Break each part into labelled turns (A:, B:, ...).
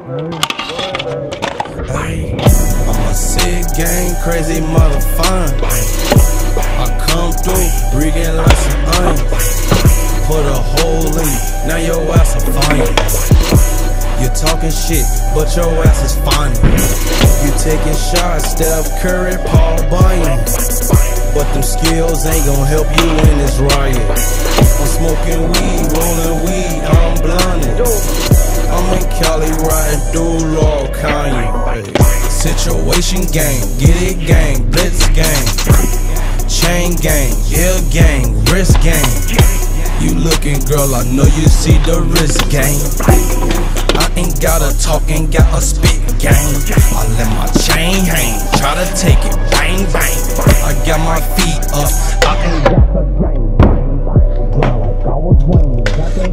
A: Hey, I'm a sick gang, crazy motherfucker. I come through, rigging like some onions. Put a hole in you, now your ass a fine. You talking shit, but your ass is fine. You taking shots, Steph Curry, Paul Bunyan. But them skills ain't gon' help you in this riot. I'm smoking weed, rolling weed, I'm blinded. I'm in Cali riding through Lord Kanye. Situation gang, get it gang, blitz gang. Chain gang, yeah gang, wrist gang. You looking girl, I know you see the wrist gang. I ain't gotta talk, ain't got a spit gang. I let my chain hang, try to take it, bang bang. I got my feet up, I ain't got the gang. Grind like I was Wayne, got that.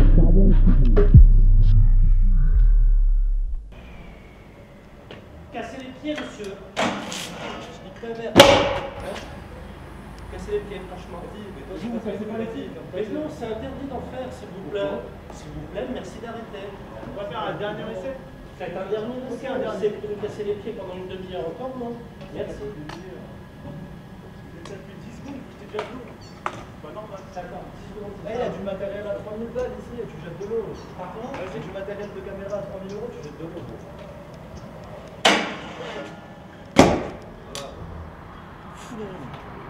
B: Cassez les pieds, monsieur. Je dis très vert. Cassez les pieds, franchement. Vous ne cassez pas les pieds. Mais non, c'est interdit d'en faire, s'il vous plaît. S'il vous plaît, merci d'arrêter.
C: On va faire un dernier essai.
B: Faites un dernier essai. Un dernier essai. Vous pouvez casser les pieds pendant une demi-heure encore, non? Merci.
C: Vous êtes depuis 10 secondes, j'étais déjà de l'eau. Pas normal.
B: D'accord, 10 secondes.
D: Il y a du matériel à 3000 balles ici, tu jettes de l'eau.
B: Pardon?
D: C'est du matériel de caméra à 3000 €, tu jettes de l'eau.
C: Voilà.